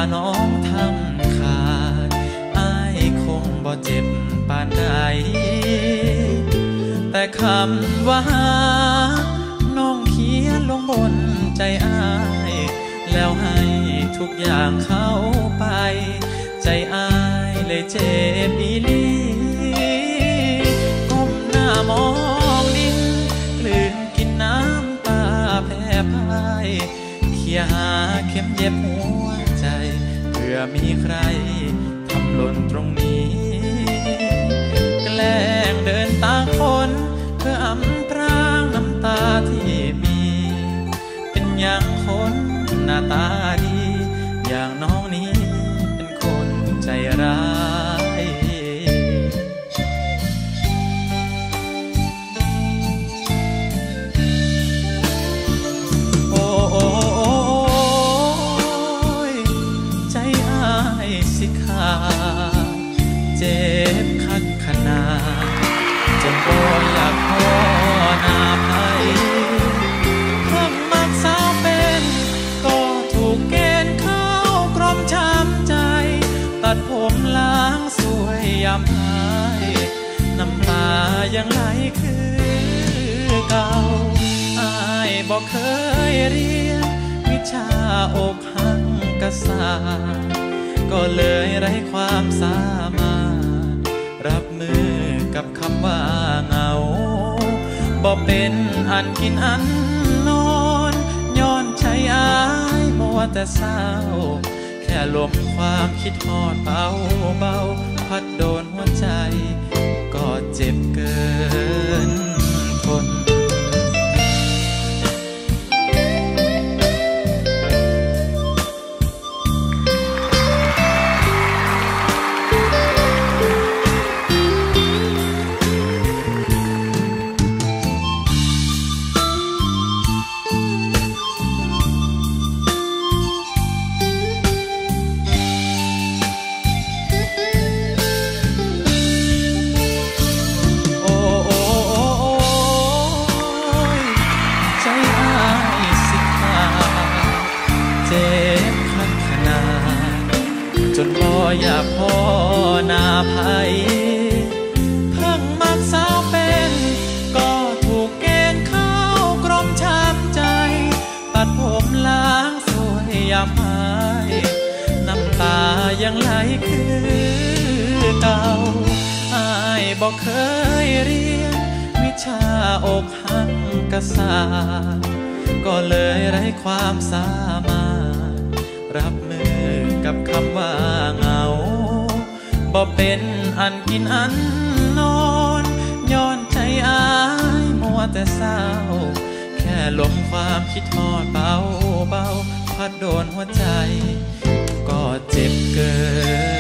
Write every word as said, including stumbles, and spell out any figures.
น้องทำขาดอ้ายคงบ่เจ็บปานใดแต่คำว่าน้องเขียนลงบนใจอ้ายแล้วให้ทุกอย่างเข้าไปใจอ้ายเลยเจ็บอีหลีก้มหน้ามองดินกลืนกินน้ำตาแผ่พายเขี่ยหาเข็มเย็บหัวใจเพื่อมีใครทำหล่นตรงนี้แกล้งเดินตากฝนเพื่ออำพรางน้ำตาที่มีเป็นอย่างคนหน้าตาดีอย่างน้องนี้เป็นคนใจร้ายโอ้โอ้โอ้ยใจอ้ายสิขาดเจ็บคักขนาดจนบ่อยากพอหน้าไผเพิ่งมักสาวเป็นก็ถูกเกณฑ์เข้ากรมช้ำใจตัดผมล้างสวยยามหายน้ำตายังไหลคือเก่าอ้ายบอกเคยเรียนวิชาอกหักกษาก็เลยไร้ความสามารถรับมือกับคำว่าเหงาบ่เป็นอันกินอันนอนย้อนใจอ้ายมัวแต่เศร้าแค่ลมความคิดฮอดเบาเบาพัดโดนหัวใจก็เจ็บเกินทนจนบ่อยากพอหน้าไผเพิ่งมักสาวเป็นก็ถูกเกณฑ์เข้ากรมช้ำใจตัดผมล้างสวยยามหายน้ำตายังไหลคือเก่าอ้ายบอกเคยเรียนวิชาอกหักกษาก็เลยไร้ความสามารถรับมือกับคำว่าเหงาบ่เป็นอันกินอันนอนย้อนใจอ้ายมัวแต่เศร้าแค่ลมความคิดทอดเบาเบาพัดโดนหัวใจก็เจ็บเกิน